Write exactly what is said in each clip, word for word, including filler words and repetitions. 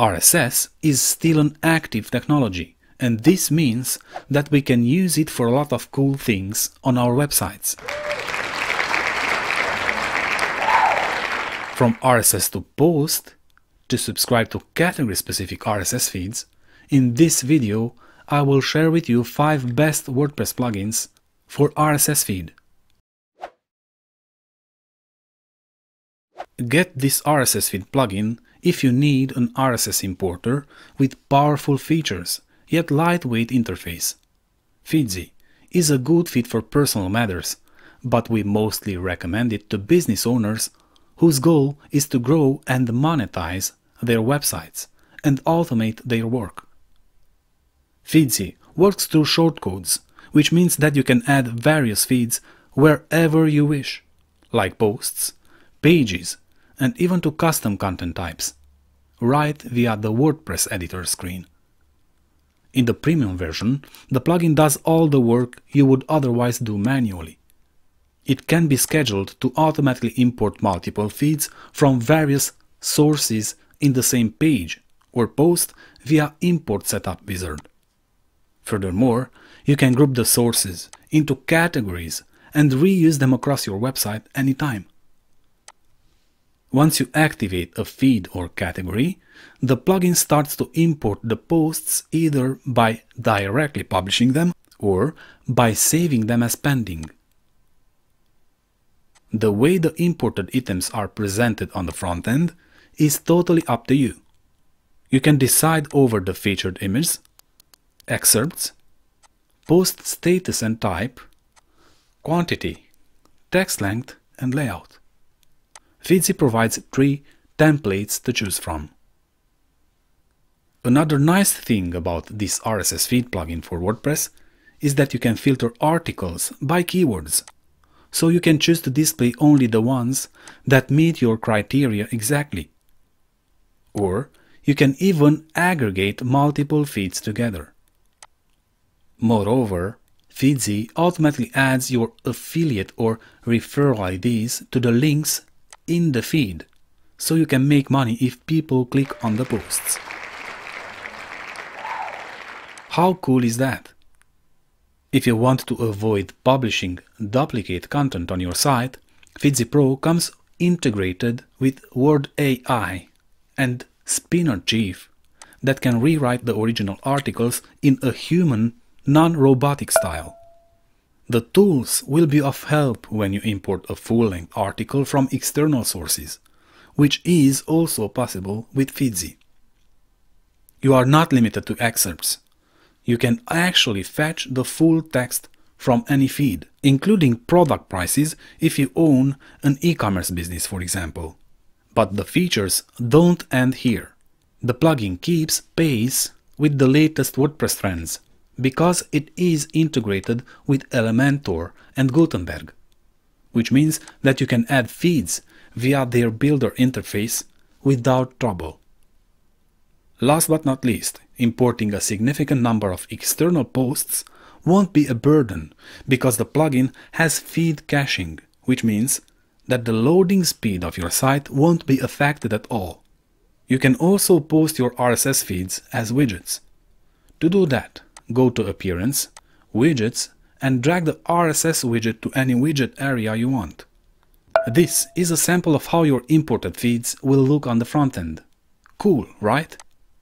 R S S is still an active technology, and this means that we can use it for a lot of cool things on our websites. From R S S to post, to subscribe to category-specific R S S feeds, in this video I will share with you five best WordPress plugins for R S S feed. Get this R S S feed plugin if you need an R S S importer with powerful features, yet lightweight interface. FEEDZY is a good fit for personal matters, but we mostly recommend it to business owners whose goal is to grow and monetize their websites and automate their work. FEEDZY works through shortcodes, which means that you can add various feeds wherever you wish, like posts, pages, and even to custom content types, right via the WordPress editor screen. In the premium version, the plugin does all the work you would otherwise do manually. It can be scheduled to automatically import multiple feeds from various sources in the same page or post via Import Setup Wizard. Furthermore, you can group the sources into categories and reuse them across your website anytime. Once you activate a feed or category, the plugin starts to import the posts either by directly publishing them or by saving them as pending. The way the imported items are presented on the front end is totally up to you. You can decide over the featured image, excerpts, post status and type, quantity, text length, and layout. FEEDZY provides three templates to choose from. Another nice thing about this R S S feed plugin for WordPress is that you can filter articles by keywords, so you can choose to display only the ones that meet your criteria exactly. Or you can even aggregate multiple feeds together. Moreover, FEEDZY automatically adds your affiliate or referral I Ds to the links in the feed, so you can make money if people click on the posts. How cool is that? If you want to avoid publishing duplicate content on your site, FEEDZY Pro comes integrated with Word A I and Spinner Chief that can rewrite the original articles in a human, non-robotic style. The tools will be of help when you import a full-length article from external sources, which is also possible with FEEDZY. You are not limited to excerpts. You can actually fetch the full text from any feed, including product prices if you own an e-commerce business, for example. But the features don't end here. The plugin keeps pace with the latest WordPress trends, because it is integrated with Elementor and Gutenberg, which means that you can add feeds via their builder interface without trouble. Last but not least, importing a significant number of external posts won't be a burden because the plugin has feed caching, which means that the loading speed of your site won't be affected at all. You can also post your R S S feeds as widgets. To do that, go to Appearance, Widgets, and drag the R S S widget to any widget area you want. This is a sample of how your imported feeds will look on the front end. Cool, right?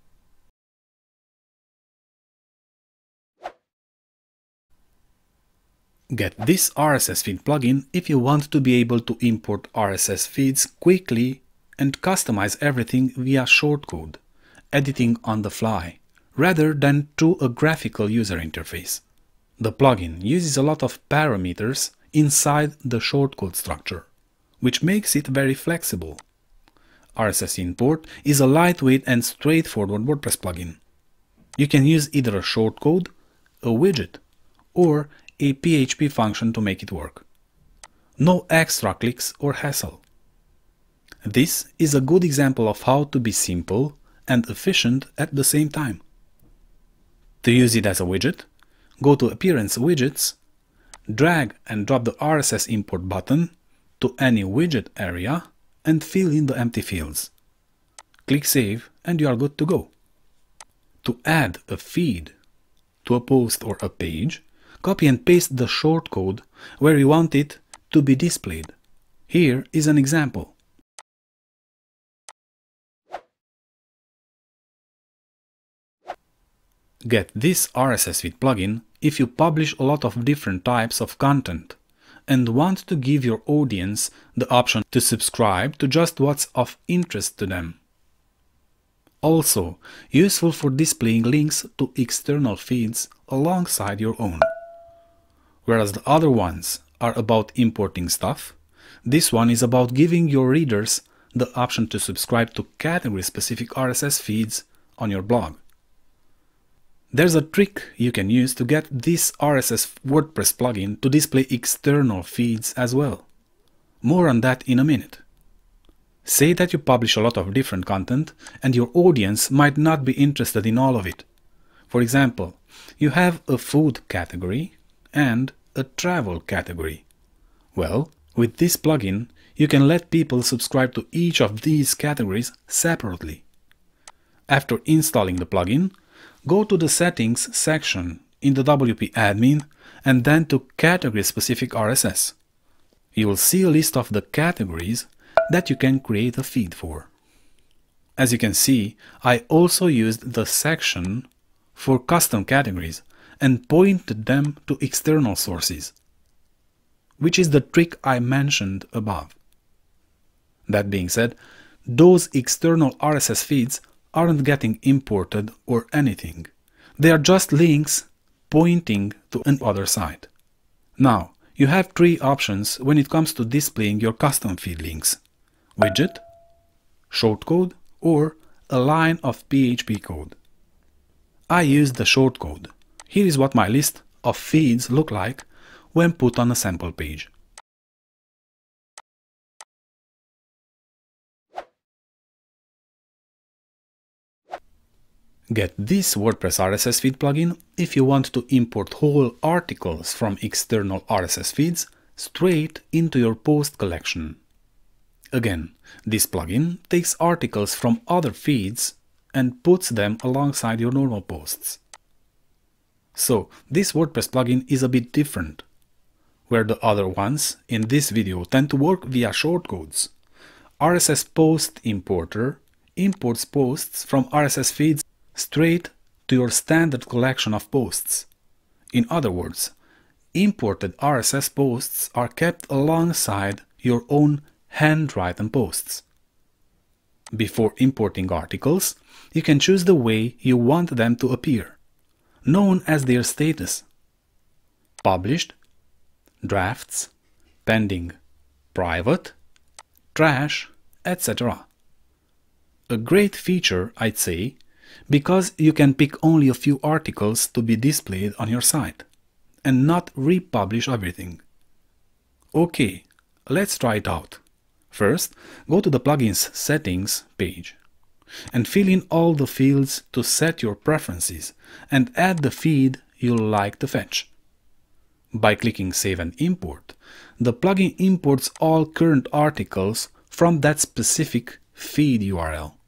Get this R S S feed plugin if you want to be able to import R S S feeds quickly and customize everything via shortcode, editing on the fly, rather than through a graphical user interface. The plugin uses a lot of parameters inside the shortcode structure, which makes it very flexible. R S S Import is a lightweight and straightforward WordPress plugin. You can use either a shortcode, a widget, or a P H P function to make it work. No extra clicks or hassle. This is a good example of how to be simple and efficient at the same time. To use it as a widget, go to Appearance Widgets, drag and drop the R S S Import button to any widget area and fill in the empty fields. Click Save and you are good to go. To add a feed to a post or a page, copy and paste the shortcode where you want it to be displayed. Here is an example. Get this R S S Feed plugin if you publish a lot of different types of content and want to give your audience the option to subscribe to just what's of interest to them. Also, useful for displaying links to external feeds alongside your own. Whereas the other ones are about importing stuff, this one is about giving your readers the option to subscribe to category-specific R S S feeds on your blog. There's a trick you can use to get this R S S WordPress plugin to display external feeds as well. More on that in a minute. Say that you publish a lot of different content and your audience might not be interested in all of it. For example, you have a food category and a travel category. Well, with this plugin, you can let people subscribe to each of these categories separately. After installing the plugin, go to the Settings section in the W P admin and then to Category-Specific R S S. You will see a list of the categories that you can create a feed for. As you can see, I also used the section for custom categories and pointed them to external sources, which is the trick I mentioned above. That being said, those external R S S feeds aren't getting imported or anything. They are just links pointing to another site. Now, you have three options when it comes to displaying your custom feed links: widget, shortcode, or a line of P H P code. I used the shortcode. Here is what my list of feeds look like when put on a sample page. Get this WordPress R S S feed plugin if you want to import whole articles from external R S S feeds straight into your post collection. Again, this plugin takes articles from other feeds and puts them alongside your normal posts. So, this WordPress plugin is a bit different. Where the other ones in this video tend to work via shortcodes, R S S Post Importer imports posts from R S S feeds straight to your standard collection of posts. In other words, imported R S S posts are kept alongside your own handwritten posts. Before importing articles, you can choose the way you want them to appear, known as their status: published, drafts, pending, private, trash, et cetera. A great feature, I'd say, because you can pick only a few articles to be displayed on your site and not republish everything. Okay, let's try it out. First, go to the plugin's settings page and fill in all the fields to set your preferences and add the feed you'll like to fetch. By clicking Save and Import, the plugin imports all current articles from that specific feed U R L.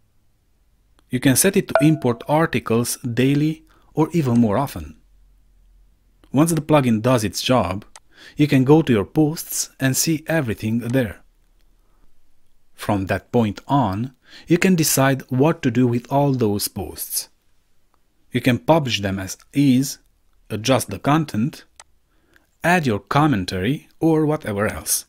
You can set it to import articles daily or even more often. Once the plugin does its job, you can go to your posts and see everything there. From that point on, you can decide what to do with all those posts. You can publish them as is, adjust the content, add your commentary, or whatever else.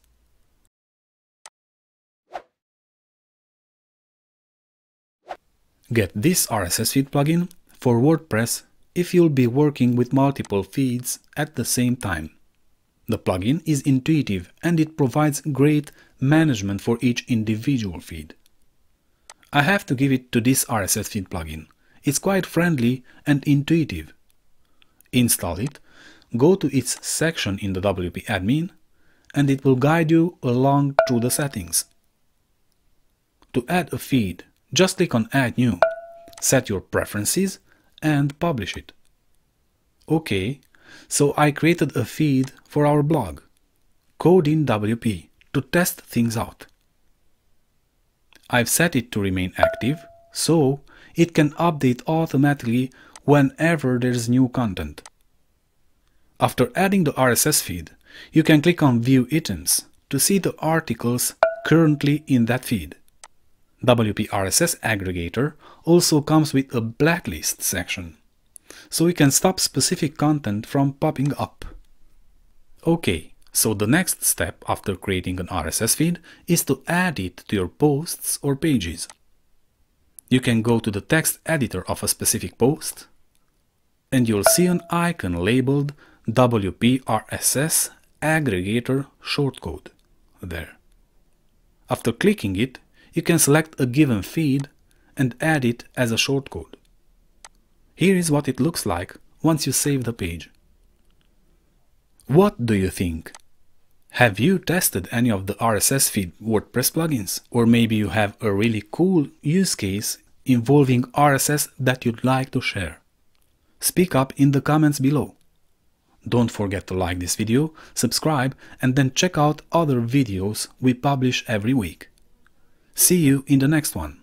Get this R S S feed plugin for WordPress if you'll be working with multiple feeds at the same time. The plugin is intuitive and it provides great management for each individual feed. I have to give it to this R S S feed plugin. It's quite friendly and intuitive. Install it, go to its section in the W P admin, and it will guide you along through the settings. To add a feed, just click on Add New, set your preferences, and publish it. Okay, so I created a feed for our blog, Code in W P, to test things out. I've set it to remain active, so it can update automatically whenever there's new content. After adding the R S S feed, you can click on View Items to see the articles currently in that feed. W P R S S Aggregator also comes with a blacklist section, so you can stop specific content from popping up. Okay, so the next step after creating an R S S feed is to add it to your posts or pages. You can go to the text editor of a specific post, and you'll see an icon labeled W P R S S Aggregator shortcode there. After clicking it, you can select a given feed and add it as a shortcode. Here is what it looks like once you save the page. What do you think? Have you tested any of the R S S feed WordPress plugins? Or maybe you have a really cool use case involving R S S that you'd like to share? Speak up in the comments below. Don't forget to like this video, subscribe, and then check out other videos we publish every week. See you in the next one.